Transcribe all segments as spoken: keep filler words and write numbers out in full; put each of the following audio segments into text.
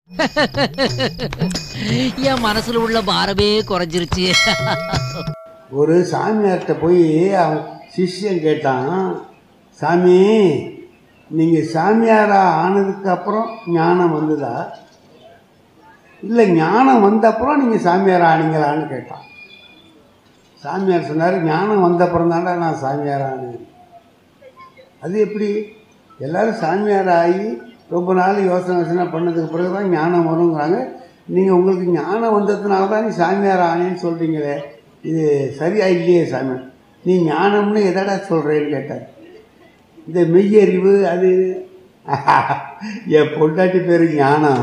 என் மனசுல உள்ள பாரமே குறைஞ்சிருச்சு. ஒரு சாமியார்கிட்ட போய் அவன் சிஷ்யன் கேட்டான், சாமி நீங்கள் சாமியாரா ஆனதுக்கு அப்புறம் ஞானம் வந்ததா, இல்லை ஞானம் வந்த அப்புறம் நீங்கள் சாமியார் ஆனீங்களான்னு கேட்டான். சாமியார் சொன்னார், ஞானம் வந்த அப்புறம் தாண்டா நான் சாமியார் ஆனேன். அது எப்படி? எல்லோரும் சாமியார் ஆகி ரொம்ப நாள் யோசனை யோசனை பண்ணதுக்கு பிறகு தான் ஞானம் வருங்கிறாங்க. நீங்கள் உங்களுக்கு ஞானம் வந்ததுனால தான் நீ சாமியார் ஆனேன்னு சொல்கிறீங்களே, இது சரியாக இல்லையே சாமி, நீ ஞானம்னு எதடா சொல்கிறேன்னு கேட்டார். இந்த மெய்யறிவு அது என் பொண்டாட்டி பேர் ஞானம்,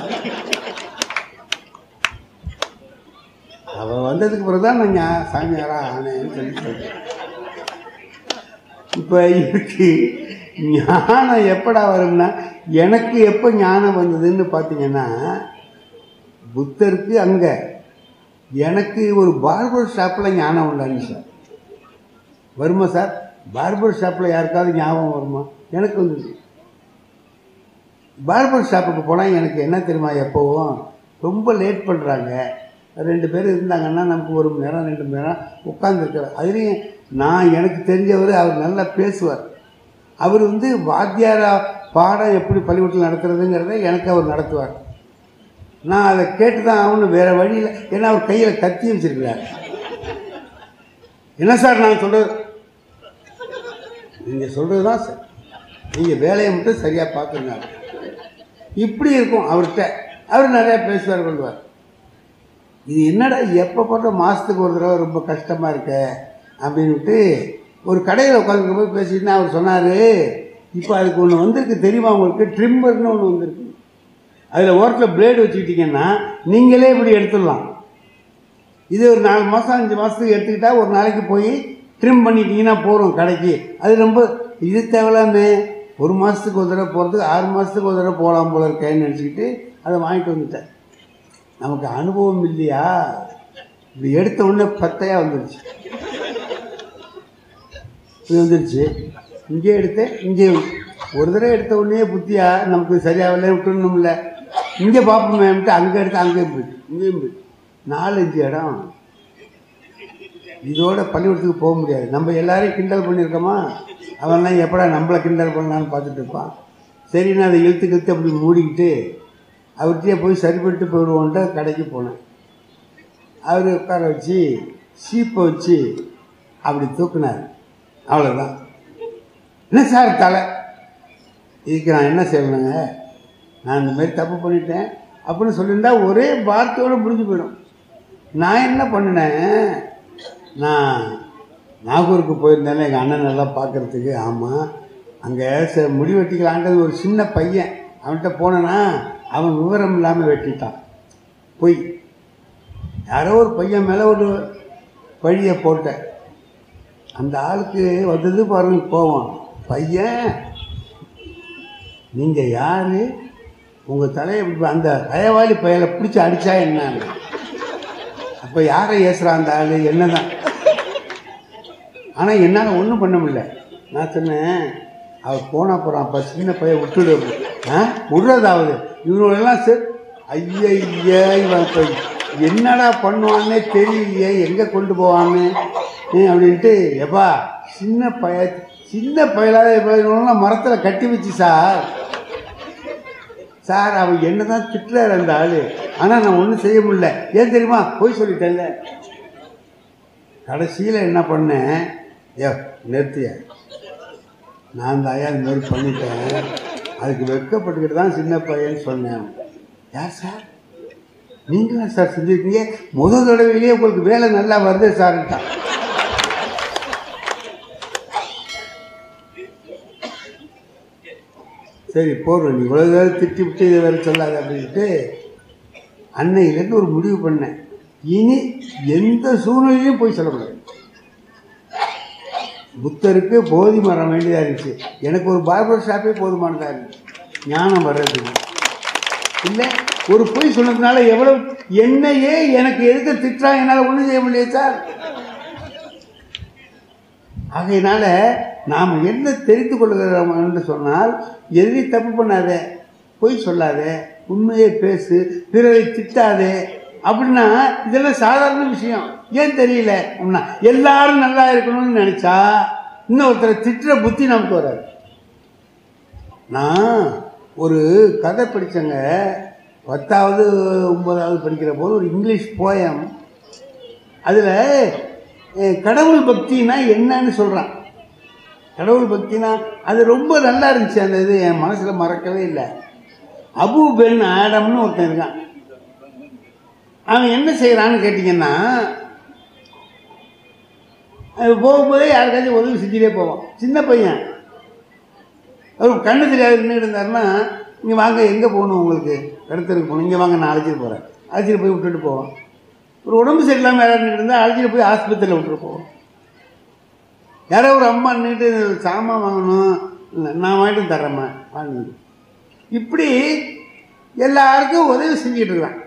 அவள் வந்ததுக்கு பிறகு தான் நான் ஞா சாமியாராக ஆனேன்னு சொல்லி சொல்கிறேன். இப்போ இருக்கு ஞானம் எப்படா வரும்னா, எனக்கு எப்போ ஞானம் வந்ததுன்னு பார்த்தீங்கன்னா, புத்தருக்கு அங்கே, எனக்கு ஒரு பார்பர் ஷாப்பில் ஞானம் உண்டாங்க சார். வருமா சார்? பார்பர் ஷாப்பில் யாருக்காவது ஞாபகம் வருமா? எனக்கு வந்துது. பார்பர் ஷாப்புக்கு போனால் எனக்கு என்ன தெரியுமா, எப்போவும் ரொம்ப லேட் பண்ணுறாங்க, ரெண்டு பேர் இருந்தாங்கன்னா நமக்கு ஒரு மணி நேரம் ரெண்டு மணி நேரம் உட்காந்துருக்கிறார். அதுலேயும் நான் எனக்கு தெரிஞ்சவர், அவர் நல்லா பேசுவார். அவர் வந்து வாத்தியாரா பாடம் எப்படி பள்ளிக்கூடத்தில் நடத்துறதுங்கிறத எனக்கு அவர் நடத்துவார். நான் அதை கேட்டு தான் அவனு வேறு வழியில், ஏன்னா அவர் கையில் கத்தி வச்சிருக்கிறார். என்ன சார் நான் சொல்கிறது, நீங்கள் சொல்கிறது தான் சார், நீங்கள் வேலையை மட்டும் சரியாக பார்க்குறீங்க. இப்படி இருக்கும் அவர்கிட்ட. அவர் நிறையா பேசுவார் கொள்வார். இது என்னடா எப்போ போட்ட மாதத்துக்கு ஒரு தடவை ரொம்ப கஷ்டமாக இருக்க அப்படின்ட்டு ஒரு கடையில் உட்காந்துருக்க போய் பேசிட்டுனா அவர் சொன்னார், இப்போ அதுக்கு ஒன்று வந்திருக்கு தெரியுமா உங்களுக்கு, ட்ரிம்மர்னு ஒன்று வந்திருக்கு. அதில் ஓரத்தில் பிளேடு வச்சுக்கிட்டிங்கன்னா நீங்களே இப்படி எடுத்துடலாம். இது ஒரு நாலு மாதம் அஞ்சு மாதத்துக்கு எடுத்துக்கிட்டால் ஒரு நாளைக்கு போய் ட்ரிம் பண்ணிட்டீங்கன்னா போகிறோம் கடைக்கு. அது ரொம்ப இது தேவையில்லாமே, ஒரு மாதத்துக்கு ஒரு தடவை போகிறதுக்கு ஆறு மாதத்துக்கு ஒரு தடவை போகலாம் போல இருக்கேன்னு நினச்சிக்கிட்டு அதை வாங்கிட்டு வந்துட்டேன். நமக்கு அனுபவம் இல்லையா, இப்படி எடுத்த உடனே பத்தையாக வந்துடுச்சு. இப்படி வந்துடுச்சு, இங்கே எடுத்தேன், இங்கே ஒரு தடவை எடுத்த உடனே புத்தியா நமக்கு சரியாகல விட்டுணும்ல, இங்கே பார்ப்போமேன்ட்டு அங்கே எடுத்து அங்கேயும் போயிட்டு இங்கேயும் போயிட்டு நாலஞ்சு இடம். இதோட பள்ளிக்கூடத்துக்கு போக முடியாது. நம்ம எல்லாரையும் கிண்டல் பண்ணியிருக்கோமா, அவன்லாம் எப்படா நம்மளை கிண்டல் பண்ணலான்னு பார்த்துட்டு இருப்பான். சரின்னு அதை இழுத்து இழுத்து அப்படி மூடிக்கிட்டு அவர்கிட்டயே போய் சரி பண்ணிட்டு போயிடுவோன்ட்டு கடைக்கு போனேன். அவர் உட்கார வச்சு சீப்பை வச்சு அப்படி தூக்குனார். அவ்வளோதான். என்ன சார் தலை, இதுக்கு நான் என்ன செய்வேங்க, நான் இந்த மாதிரி தப்பு பண்ணிட்டேன் அப்படின்னு சொல்லியிருந்தா ஒரே வார்த்தையோடு முடிஞ்சு போயிடும். நான் என்ன பண்ணினேன், நான் நாகூருக்கு போயிருந்தேன் எங்கள் அண்ணன் எல்லாம் பார்க்குறதுக்கு. ஆமாம், அங்கே ச முடி வெட்டிக்கலான்றது ஒரு சின்ன பையன், அவன்கிட்ட போனேன்னா அவன் விவரம் இல்லாமல் வெட்டிட்டான். போய் யாரோ ஒரு பையன் மேலே ஒரு பழியை போட்டேன். அந்த ஆளுக்கு வந்தது பாருங்க கோவம். பையன் நீங்கள் யார், உங்கள் தலையை அந்த கயவாளி பையலை பிடிச்சி அடித்தா என்ன? அப்போ யாரை ஏசுகிறான் அந்த ஆள், என்ன தான். ஆனால் என்னால் ஒன்றும் பண்ண முடியல. நான் சொன்னேன், அவர் போனால் போகிறான், அப்போ சின்ன பையன் விட்டுடு. ஆ விடுறதாவது இவனோடெல்லாம் சார், ஐயா இவன் இப்போ என்னடா பண்ணுவான்னே தெரியலையே, எங்கே கொண்டு போவான்னு அப்படின்ட்டு, எப்பா சின்ன பய சின்ன பயலாத இப்போ மரத்தில் கட்டி வச்சு சார் சார் அவன் என்ன தான் திட்டுறாரு அந்த ஆள், ஆனால் நான் ஒன்றும் செய்ய முடியல. ஏன் தெரியுமா, போய் சொல்லிட்டேன்ல. கடைசியில் என்ன பண்ணேன், ஏ நிறுத்திய, நான் தான் ஐயா இந்த மாதிரி பண்ணிட்டேன், அதுக்கு வெட்கப்பட்டுக்கிட்டு தான் சின்ன பையன்னு சொன்னேன். யார் சார், நீங்களா சார் செஞ்சுருக்கீங்க, முதல் தடவையிலேயே உங்களுக்கு வேலை நல்லா வருது சார்ட்டான். சரி போடுறோம், நீ இவ்வளோ வேறு திட்டி விட்டு இதை வேறு சொல்லாது அப்படின்ட்டு அன்னையிலேருந்து ஒரு முடிவு பண்ணேன், இனி எந்த சூழ்நிலையும் போய் சொல்லக்கூடாது. புத்தருக்கு போதி மரம் வேண்டியதாக இருந்துச்சு, எனக்கு ஒரு பார்பர் ஷாப்பே போதுமானதாக இருந்துச்சு ஞானம் வர்றதுக்கு. இல்லை ஒரு பொய் சொன்னதுனால எவ்வளோ என்னையே எனக்கு எதுக்கு திட்டுறாங்க, என்னால் ஒன்றும் செய்ய முடியாது சார். ஆகையினால நாம் என்ன தெரிந்து கொள்கிறோம் என்று சொன்னால், எதிரி தப்பு பண்ணாத, பொய் சொல்லாத, உண்மையை பேசு, பிறரை திட்டாதே அப்படின்னா இதெல்லாம் சாதாரண விஷயம். ஏன் தெரியல அப்படின்னா எல்லாரும் நல்லா இருக்கணும்னு நினைச்சா இன்னொருத்தரை திட்டுற புத்தி நமக்கு வராது. நான் ஒரு கதை படித்தேங்க, பத்தாவது ஒன்பதாவது படிக்கிற போது ஒரு இங்கிலீஷ் போயம். அதில் கடவுள் பக்தினா என்னன்னு சொல்கிறான். கடவுள் பக்தினா அது ரொம்ப நல்லா இருந்துச்சு. அந்த இது என் மனசில் மறக்கவே இல்லை. அபு பென் ஆடம்னு ஒருத்தன் இருக்கான். அவன் என்ன செய்கிறான்னு கேட்டிங்கன்னா, போகும்போதே யாருக்காச்சும் உதவி செஞ்சுட்டே போவான். சின்ன பையன், அவர் கண்ணு தெரியாது நின்று இருந்தாருன்னா, இங்கே வாங்க, எங்கே போகணும் உங்களுக்கு, கடத்தலுக்கு போகணும், இங்கே வாங்க நான் அழைச்சிட்டு போகிறேன், அழைச்சிட்டு போய் விட்டுட்டு போவோம். ஒரு உடம்பு சரியில்லாமல் யாராவது இருந்தால் அழைச்சிட்டு போய் ஆஸ்பத்திரியில் விட்டுட்டு போவோம். யாரோ ஒரு அம்மா நின்றுட்டு சாமான் வாங்கணும், நான் வாங்கிட்டு தர்றேம்மா வாங்க, இப்படி எல்லாருக்கும் உதவி செஞ்சுட்டு இருக்கிறான்.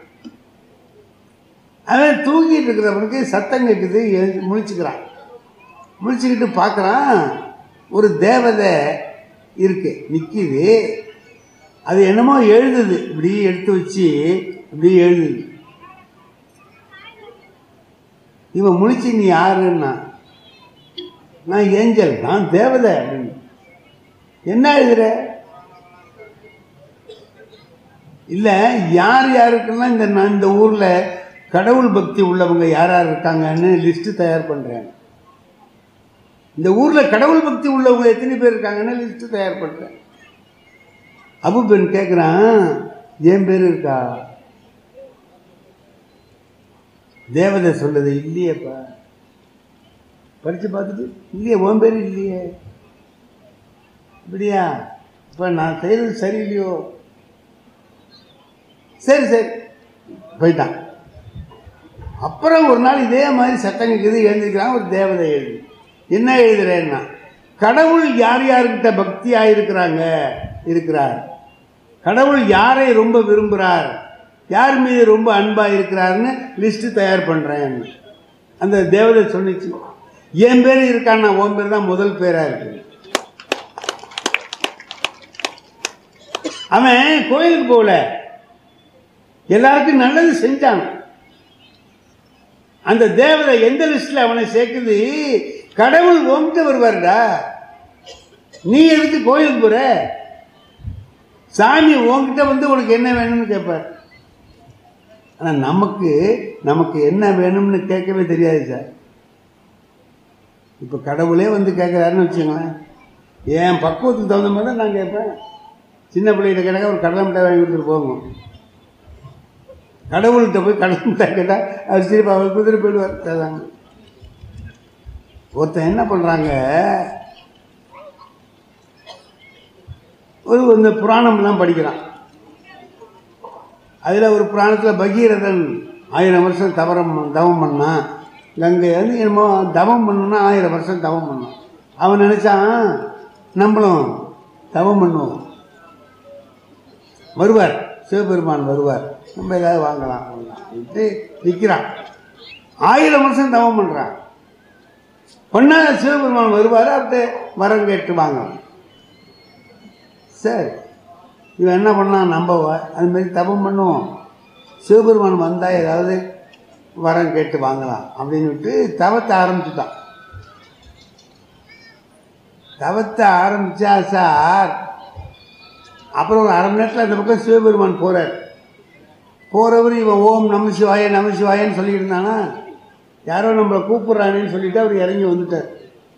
அவன் தூங்கிட்டு இருக்கிறவனுக்கு சத்தம் கேட்குது, முழிச்சுக்கிறான். முழிச்சுக்கிட்டு பார்க்குறான், ஒரு தேவதை இருக்கு நிற்கிது. அது என்னமோ எழுதுது, இப்படி எடுத்து வச்சு இப்படி எழுதுது. இவன் முழிச்சு நீ யாருன்னா, நான் ஏஞ்சல், நான் தேவதை அப்படின்னு. என்ன எழுதுற? இல்லை, யார் யாருக்கெல்லாம் இந்த நான் இந்த ஊரில் கடவுள் பக்தி உள்ளவங்க யார் யார் இருக்காங்கன்னு லிஸ்ட்டு தயார் பண்ணுறேன். இந்த ஊரில் கடவுள் பக்தி உள்ளவங்க எத்தனை பேர் இருக்காங்கன்னு லிஸ்ட்டு தயார் பண்ணுறேன். அபு பெண் கேட்குறான், என் பேர் இருக்கா? தேவதை சொல்லுது, இல்லையேப்பா. படித்து பார்த்துட்டு, இல்லையே, உன் பேர் இல்லையே. இப்படியா? இப்போ நான் செய்கிறது சரியில்லையோ? சரி சரி போயிட்டான். அப்புறம் ஒரு நாள் இதே மாதிரி சட்டம் கேட்குது, எழுந்திருக்கிறான். ஒரு தேவதை எழுது. என்ன எழுதுறேன்னா, கடவுள் யார் யார்கிட்ட பக்தியாக இருக்கிறாங்க இருக்கிறார், கடவுள் யாரை ரொம்ப விரும்புகிறார், யார் மீது ரொம்ப அன்பாக இருக்கிறாருன்னு லிஸ்ட்டு தயார் பண்ணுறேன். அந்த தேவதை சொன்னிச்சு, என் பேர் இருக்கான்னா உன் பேர் தான் முதல் பேராக இருக்கு. அவன் கோயிலுக்கு போகல, எல்லாருக்கும் நல்லது செஞ்சான். அந்த தேவதை எந்த லிஸ்ட்ல அவனை சேர்க்குது, கடவுள் ஓம்பிட்டு வருவார்டா, நீ எதுக்கு கோயிலுக்கு போற, சாமி உன்கிட்ட வந்து உனக்கு என்ன வேணும்னு கேட்பார். ஆனால் நமக்கு நமக்கு என்ன வேணும்னு கேட்கவே தெரியாது சார். இப்போ கடவுளே வந்து கேட்குறாருன்னு வச்சுங்களேன், என் பக்குவத்துக்கு தகுந்த மாதிரி தான் நான் கேட்பேன். சின்ன பிள்ளைகிட்ட கேட்டாக்க ஒரு கடலை மிட்டாய் வாங்கி கொடுத்துட்டு போகும். கடவுள்கிட்ட போய் கடலை மிட்டாய் கேட்டால் அவர் சிரிப்பா அவர் குதிரை போயிடுவார். அதாங்க ஒருத்தன் என்ன பண்ணுறாங்க, ஒரு இந்த புராணம்லாம் படிக்கிறான். அதில் ஒரு புராணத்தில் பகீரதன் ஆயிரம் வருஷம் தவறம் தவம் பண்ணான். கங்கை வந்து என்னமோ தவம் பண்ணணும்னா ஆயிரம் வருஷம் தவம் பண்ணான். அவன் நினச்சான் நம்மளும் தவம் பண்ணுவோம், வருவார் சிவபெருமான் வருவார், நம்ம ஏதாவது வாங்கலாம் அப்படின்ட்டு நிற்கிறான். ஆயிரம் வருஷம் தவம் பண்ணுறான். பொண்ணா சிவபெருமான் வருவார், அப்படியே வரம் கேட்டு வாங்கலாம். சரி, இவன் என்ன பண்ணான், நம்ம அதுமாரி தவம் பண்ணுவோம், சிவபெருமான் வந்தால் ஏதாவது வரம் கேட்டு வாங்கலாம் அப்படின்னு விட்டு தவத்தை ஆரம்பிச்சுட்டான். தவத்தை ஆரம்பித்தா சார், அப்புறம் ஒரு அரை மணி நேரத்தில் அந்த பக்கம் சிவபெருமான் போகிறார். போகிறவர் இவன் ஓம் நம சிவாய நம சிவாயன்னு சொல்லிட்டு இருந்தானா, யாரோ நம்மளை கூப்பிட்றானேன்னு சொல்லிவிட்டு அவர் இறங்கி வந்துட்டார்.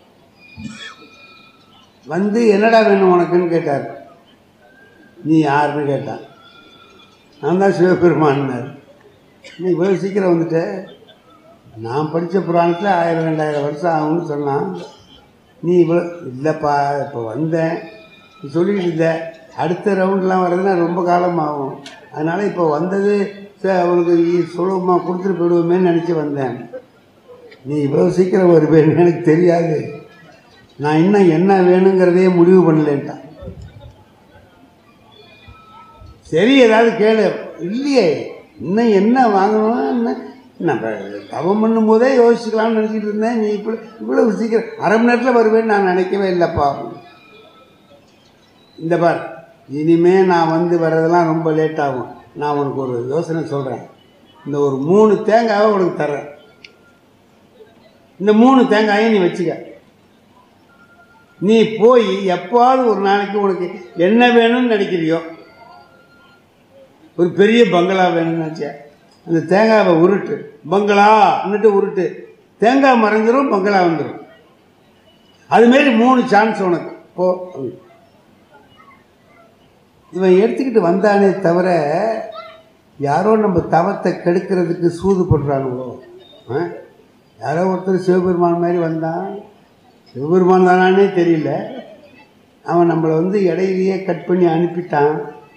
வந்து என்னடா வேணும் உனக்குன்னு கேட்டார். நீ யாருன்னு கேட்டான். நான் தான் சிவபெருமான்னார். நீ இவ்வளோ சீக்கிரம் வந்துட்ட, நான் படித்த புராணத்தில் ஆயிரம் ரெண்டாயிரம் வருஷம் ஆகும்னு சொன்னான். நீ இவ்வளோ இல்லைப்பா, இப்போ வந்தேன் சொல்லிக்கிட்டு இருந்த, அடுத்த ரவுண்ட்லாம் வர்றதுன்னா ரொம்ப காலம் ஆகும், அதனால் இப்போ வந்தது அவனுக்கு சுலபமாக கொடுத்துட்டு போயிடுவோமேன்னு நினச்சி வந்தேன். நீ இவ்வளோ சீக்கிரம் வருவேன்னு எனக்கு தெரியாது, நான் இன்னும் என்ன வேணுங்கிறதையே முடிவு பண்ணலேன்ட்டான். சரி ஏதாவது கேளு. இல்லையே, இன்னும் என்ன வாங்கணும், நம்ம தவம் பண்ணும் போதே யோசிச்சுக்கலாம்னு நினச்சிட்டு இருந்தேன், நீ இப்படி இவ்வளோ சீக்கிரம் அரை மணி நேரத்தில் வருவேன்னு நான் நினைக்கவே இல்லைப்பா. இந்த பார், இனிமே நான் வந்து வர்றதெல்லாம் ரொம்ப லேட் ஆகும். நான் உனக்கு ஒரு யோசனை சொல்கிறேன். இந்த ஒரு மூணு தேங்காவை உனக்கு தர்றேன். இந்த மூணு தேங்காயும் நீ வச்சுக்க. நீ போய் எப்பாவது ஒரு நாளைக்கு உனக்கு என்ன வேணும்னு நினைக்கிறியோ, ஒரு பெரிய பங்களா வேணும்னு நினச்ச, அந்த தேங்காவை உருட்டு, பங்களான்னுட்டு உருட்டு, தேங்காய் மறைஞ்சிரும், பங்களா வந்துடும். அதுமாரி மூணு சான்ஸ் உனக்கு. போ. இவன் எடுத்துக்கிட்டு வந்தானே தவிர யாரோ நம்ம தவத்தை கெடுக்கிறதுக்கு சூது போடுறானுங்களோ. யாரோ ஒருத்தர் சிவபெருமான் மாதிரி வந்தான், சிவபெருமான் தானானே தெரியல, அவன் நம்மளை வந்து இடையிலேயே கட் பண்ணி அனுப்பிட்டான்.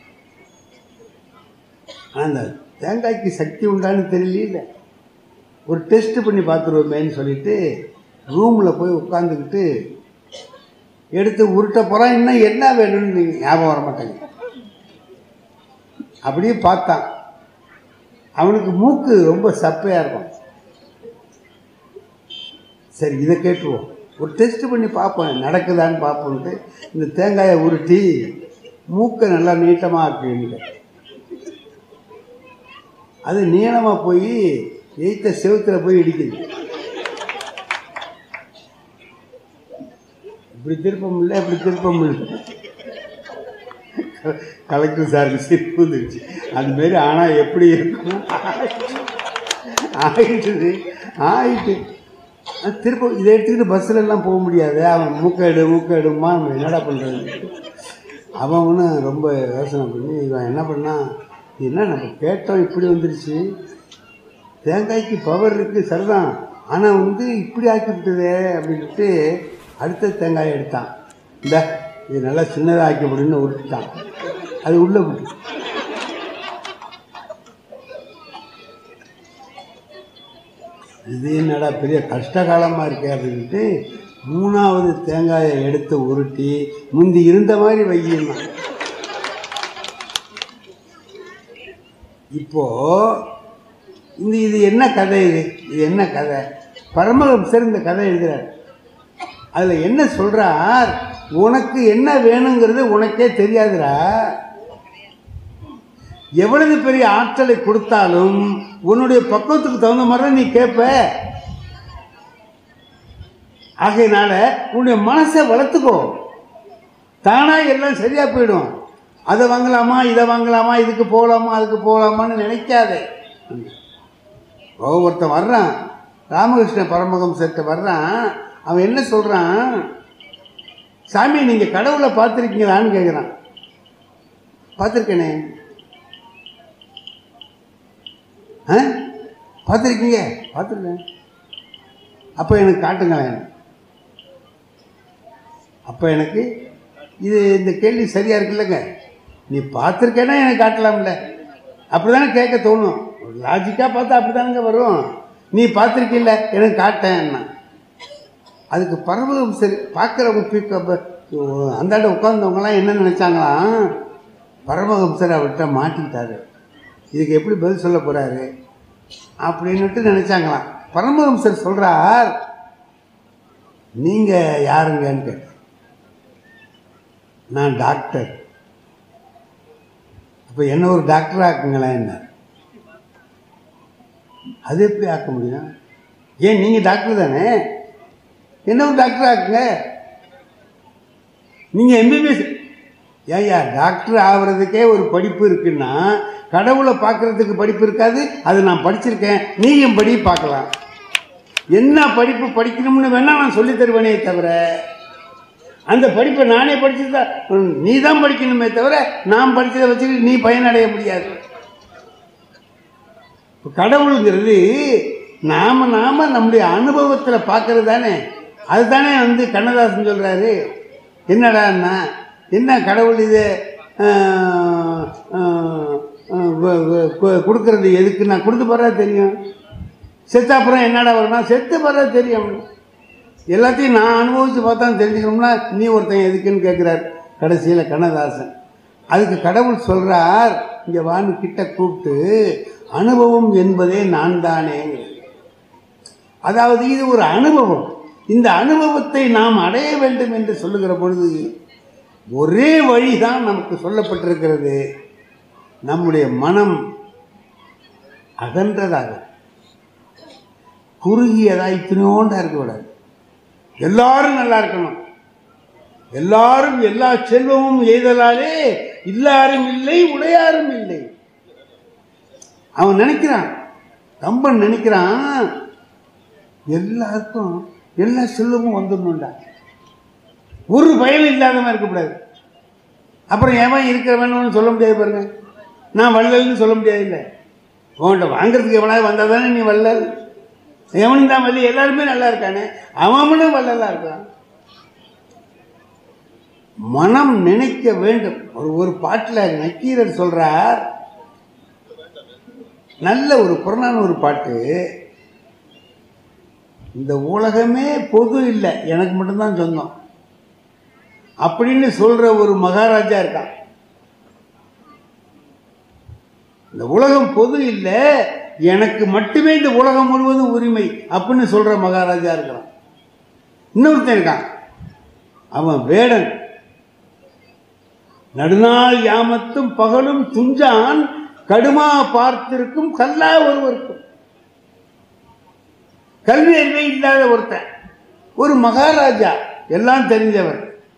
அந்த தேங்காய்க்கு சக்தி உண்டான்னு தெரியல. ஒரு டெஸ்ட் பண்ணி பார்த்துருவோமேன்னு சொல்லிட்டு ரூமில் போய் உட்காந்துக்கிட்டு எடுத்து உருட்ட போகிறான். இன்னும் என்ன வேணும்னு நீங்கள் ஞாபகம் வர மாட்டாங்க. அப்படியே பார்த்தான். அவனுக்கு மூக்கு ரொம்ப சப்பையாக இருக்கும். சரி, இதை கேட்டுருவோம், ஒரு டெஸ்ட் பண்ணி பார்ப்போம் நடக்குதான்னு பார்ப்போன்ட்டு இந்த தேங்காயை உருட்டி மூக்கை நல்லா நீட்டமாக ஆக்குவீங்க. அது நீளமாக போய் எய்த்த செவுத்தில் போய் இடிக்குது. இப்படி திருப்ப முடியல, இப்படி திருப்ப முடியல. கலெக்டர் சாருக்கு சிரிப்பு வந்துருச்சு. அதுமாரி ஆனால் எப்படி இருக்கும் ஆயிட்டுது ஆயிட்டு திருப்ப இதை எடுத்துக்கிட்டு பஸ்ஸில் எல்லாம் போக முடியாது. அவன் மூக்கேடு மூக்கேடுமா நம்ம என்னடா பண்ணுறது. அவனும் ரொம்ப யோசனை பண்ணி இவன் என்ன பண்ணான், என்ன நம்ம கேட்டோம் இப்படி வந்துருச்சு, தேங்காய்க்கு பவர் இருக்குது சரிதான், ஆனால் வந்து இப்படி ஆக்கிவிட்டதே அப்படின்ட்டு அடுத்த தேங்காயை எடுத்தான். இந்த இது நல்லா சின்னதாக ஆக்கி முடியும்னு உருட்டான். அது உள்ளே விட்டு இது என்னடா பெரிய கஷ்ட காலமாக இருக்கே அப்படின்ட்டு மூணாவது தேங்காயை எடுத்து உருட்டி முந்தி இருந்த மாதிரி வையினா. இப்போ இந்த இது என்ன கதை, இது இது என்ன கதை? பரமஹம்சர் இந்த கதை எழுதுறார். அதில் என்ன சொல்றார், உனக்கு என்ன வேணுங்கிறது உனக்கே தெரியாதுடா. எவ்வளவு பெரிய ஆற்றலை கொடுத்தாலும் உன்னுடைய பக்குவத்துக்கு தகுந்த மாதிரி நீ கேட்ப. ஆகையினால உன்னுடைய மனசை வளர்த்துக்கோ, தானா எல்லாம் சரியா போயிடும். அதை வாங்கலாமா இதை வாங்கலாமா இதுக்கு போகலாமா அதுக்கு போகலாமான்னு நினைக்காதே. ஒருத்தன் வர்றான், ராமகிருஷ்ண பரமஹம்சர்கிட்ட வர்றான். அவன் என்ன சொல்றான், சாமி நீங்க கடவுளை பார்த்துருக்கீங்களான்னு கேட்குறான். பார்த்துருக்கேனே. ஆ பார்த்துருக்கீங்க? பார்த்துருக்கேன். அப்போ எனக்கு காட்டுங்களேன். அப்போ எனக்கு இது இந்த கேள்வி சரியா இருக்குல்லங்க, நீ பார்த்துருக்கேன்னா எனக்கு காட்டலாம்ல, அப்படிதானே கேட்க தோணும். லாஜிக்காக பார்த்தா அப்படிதானுங்க வரும். நீ பார்த்துருக்கில்ல எனக்கு காட்டேன்னா அதுக்கு பரமஹம்சர் பார்க்குறவங்க அந்தாண்ட உட்கார்ந்தவங்களாம் என்ன நினச்சாங்களாம், பரமஹம்சர் அவர்கிட்ட மாட்டிக்கிட்டாரு, இதுக்கு எப்படி பதில் சொல்ல போகிறாரு அப்படின்னுட்டு நினச்சாங்களாம். பரமஹம்சர் சொல்கிறார், நீங்கள் யாருங்கன்னு கேட்ட, நான் டாக்டர். அப்போ என்ன ஒரு டாக்டர் ஆக்குங்களேன். என்ன அது எப்படி ஆக்க முடியும்? ஏன் நீங்கள் டாக்டர் தானே, என்ன ஒரு டாக்டர் ஆக்குங்க. நீங்கள் எம்பிபிஎஸ் ஏயா டாக்டர் ஆகிறதுக்கே ஒரு படிப்பு இருக்குன்னா கடவுளை பார்க்கறதுக்கு படிப்பு இருக்காது? அது நான் படிச்சிருக்கேன், நீயும் படி பார்க்கலாம். என்ன படிப்பு படிக்கணும்னு வேணா நான் சொல்லி தருவேனே தவிர அந்த படிப்பை நானே படிச்சிருந்தா நீ தான் படிக்கணுமே தவிர நான் படிச்சதை வச்சுக்கிட்டு நீ பயனடைய முடியாது. கடவுளுங்கிறது நாம நாம நம்முடைய அனுபவத்தில் பார்க்கறது தானே. அதுதானே வந்து கண்ணதாசன் சொல்றாரு. என்னடான்னா என்ன கடவுள் இது கொடுக்கறது எதுக்கு? நான் கொடுத்து போறதா தெரியும், செத்தாப்புறம் என்னடா வரும்னா செத்து போறதா தெரியும். எல்லாத்தையும் நான் அனுபவிச்சு பார்த்தா தெரிஞ்சுக்கணும்னா நீ ஒருத்தன் எதுக்குன்னு கேட்குறார் கடைசியில் கண்ணதாசன். அதுக்கு கடவுள் சொல்றார், இங்கே வான்னு கிட்ட கூப்பிட்டு, அனுபவம் என்பதே நான் தானே. அதாவது இது ஒரு அனுபவம். இந்த அனுபவத்தை நாம் அடைய வேண்டும் என்று சொல்லுகிற பொழுது ஒரே வழிதான் நமக்கு சொல்லப்பட்டிருக்கிறது. நம்முடைய மனம் அகன்றதாக, குறுகியதா இத்தனையோண்டா இருக்கக்கூடாது. எல்லாரும் நல்லா இருக்கணும். எல்லாரும் எல்லா செல்வமும் எய்தலாலே இல்லாரும் இல்லை உடையாரும் இல்லை. அவன் நினைக்கிறான், கம்பன் நினைக்கிறான், எல்லாருக்கும் எல்லா செல்வமும் வந்துடணும்டா, ஒரு பயன் இல்லாதவன் இருக்கக்கூடாது. அப்புறம் எவன் இருக்கிறவன் சொல்ல முடியாது பாருங்க. நான் வள்ளல்னு சொல்ல முடியாது. இல்லை, உன்கிட்ட வாங்கிறதுக்கு எவனாவது வந்தால் தானே நீ வள்ளல். எவனும் தான் வள்ளி, எல்லாருமே நல்லா இருக்கானே, அவனும் வள்ளலா இருக்கான். மனம் நினைக்க வேண்டும். ஒரு ஒரு பாட்டில் நக்கீரர் சொல்றார், நல்ல ஒரு புறநான ஒரு பாட்டு. இந்த உலகமே பொது இல்லை, எனக்கு மட்டும்தான் சொந்தம் அப்படின்னு சொல்ற ஒரு மகாராஜா இருக்கான். இந்த உலகம் பொது இல்லை, எனக்கு மட்டுமே இந்த உலகம் முழுவதும் உரிமை அப்படின்னு சொல்ற மகாராஜா இருக்கான். இன்னொருத்தன் இருக்கான், அவன் வேடன். நடுநாள் யாமத்தும் பகலும் துஞ்சான் கடுமா பார்த்திருக்கும் கல்லா ஒருவருக்கும். கல்வி அறிவே இல்லாத ஒருத்தன், ஒரு மகாராஜா, எல்லாம் தெரிஞ்சவர்.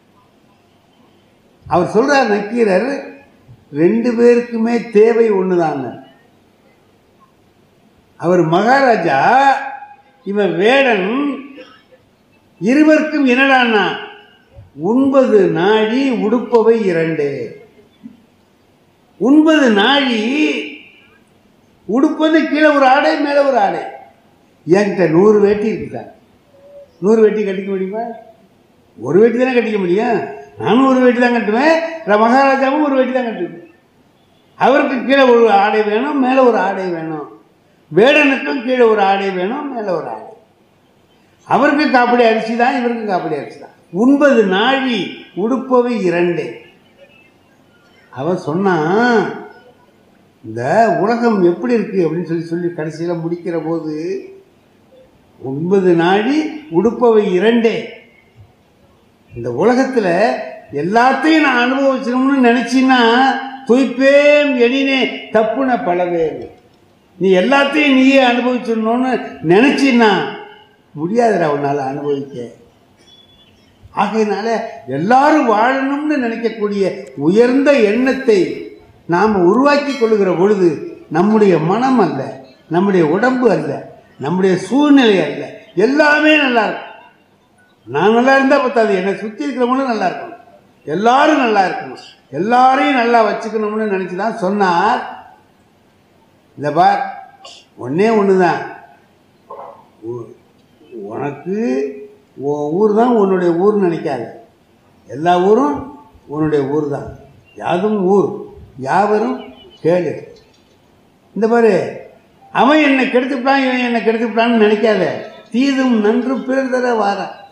அவர் சொல்றார் நக்கீரர், ரெண்டு பேருக்குமே தேவை ஒண்ணுதாங்க. அவர் மகாராஜா, இவன் வேடன். இருவருக்கும் என்னடான்னா, ஒன்பது நாழி உடுப்பவை இரண்டு. ஒன்பது நாழி உடுப்பது கீழே ஒரு ஆடை, மேல ஒரு ஆடை. என்கிட்ட நூறு வேட்டி இருக்குதான், நூறு வேட்டி கட்டிக்க முடியுமா? ஒரு வேட்டி தானே கட்டிக்க முடியும். நானும் ஒரு வேட்டி தான் கட்டுவேன், மகாராஜாவும் ஒரு வேட்டி தான் கட்டுவேன். அவருக்கு கீழே ஒரு ஆடை வேணும், மேலே ஒரு ஆடை வேணும். வேடனுக்கும் கீழே ஒரு ஆடை வேணும், மேலே ஒரு ஆடை. அவருக்கு காப்படி அரிசி தான், இவருக்கு காப்படி அரிசி தான். ஒன்பது நாழி உடுப்பவை இரண்டு. அவன் சொன்னான், இந்த உலகம் எப்படி இருக்கு அப்படின்னு சொல்லி சொல்லி கடைசியில் முடிக்கிற போது, ஒன்பது நாழி உடுப்பவை இரண்டே. இந்த உலகத்தில் எல்லாத்தையும் நான் அனுபவிச்சிடணும்னு நினைச்சின்னா, துய்ப்பேம் எனினே தப்புன பலவே. நீ எல்லாத்தையும் நீயே அனுபவிச்சிடணும்னு நினைச்சின்னா முடியாதுடா உன்னால அனுபவிக்க. ஆகையினால எல்லாரும் வாழணும்னு நினைக்கக்கூடிய உயர்ந்த எண்ணத்தை நாம் உருவாக்கி கொள்ளுகிற பொழுது, நம்முடைய மனம் அல்ல, நம்முடைய உடம்பு அல்ல, நம்முடைய சூழ்நிலை அல்ல, எல்லாமே நல்லா இருக்கும். நான் நல்லா இருந்தால் பத்தாது, என்னை சுற்றி இருக்கிறவங்களும் நல்லா இருக்கணும், எல்லாரும் நல்லா இருக்கணும், எல்லாரையும் நல்லா வச்சுக்கணும்னு நினச்சி தான் சொன்னார். இந்த பார், ஒன்னே ஒன்று தான், உனக்கு உன் ஊர் தான் உன்னுடைய ஊர்னு நினைக்காத. எல்லா ஊரும் உன்னுடைய ஊர் தான். யாதும் ஊர் யாவரும் கேளு. இந்த பாரு, அவன் என்னை கெடுத்துவிட்டான், இவன் என்னை கெடுத்துவிட்டான்னு நினைக்காத. தீதும் நன்று பிறர் தர வார.